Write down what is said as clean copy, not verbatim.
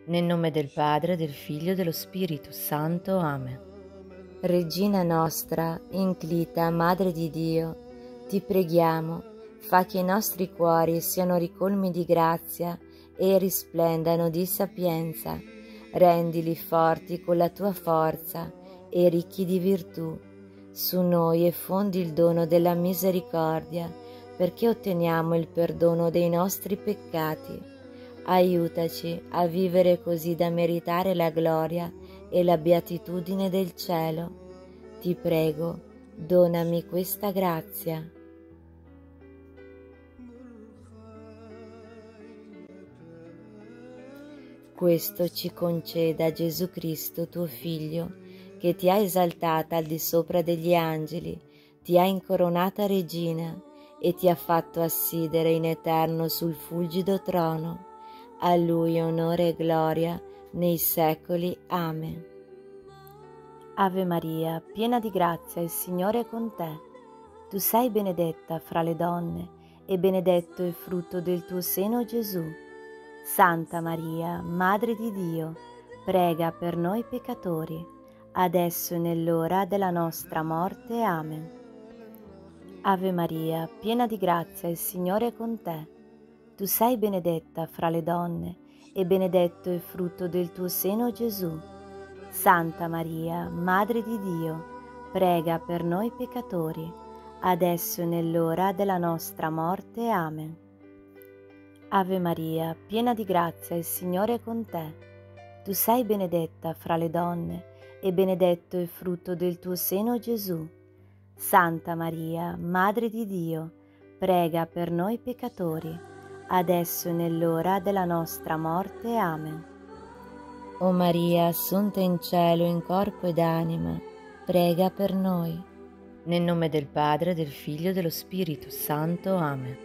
Nel nome del Padre, del Figlio e dello Spirito Santo. Amen. Regina nostra, inclita, Madre di Dio, ti preghiamo, fa che i nostri cuori siano ricolmi di grazia e risplendano di sapienza. Rendili forti con la tua forza e ricchi di virtù. Su noi effondi il dono della misericordia, perché otteniamo il perdono dei nostri peccati. Aiutaci a vivere così da meritare la gloria e la beatitudine del cielo. Ti prego, donami questa grazia. Questo ci conceda Gesù Cristo, tuo Figlio, che ti ha esaltata al di sopra degli angeli, ti ha incoronata regina e ti ha fatto assidere in eterno sul fulgido trono. A Lui onore e gloria nei secoli. Amen. Ave Maria, piena di grazia, il Signore è con te. Tu sei benedetta fra le donne e benedetto il frutto del tuo seno, Gesù. Santa Maria, Madre di Dio, prega per noi peccatori, adesso e nell'ora della nostra morte. Amen. Ave Maria, piena di grazia, il Signore è con te. Tu sei benedetta fra le donne e benedetto il frutto del tuo seno, Gesù. Santa Maria, Madre di Dio, prega per noi peccatori, adesso e nell'ora della nostra morte. Amen. Ave Maria, piena di grazia, il Signore è con te. Tu sei benedetta fra le donne e benedetto il frutto del tuo seno, Gesù. Santa Maria, Madre di Dio, prega per noi peccatori, adesso e nell'ora della nostra morte. Amen. O Maria, assunta in cielo in corpo ed anima, prega per noi. Nel nome del Padre, del Figlio e dello Spirito Santo. Amen.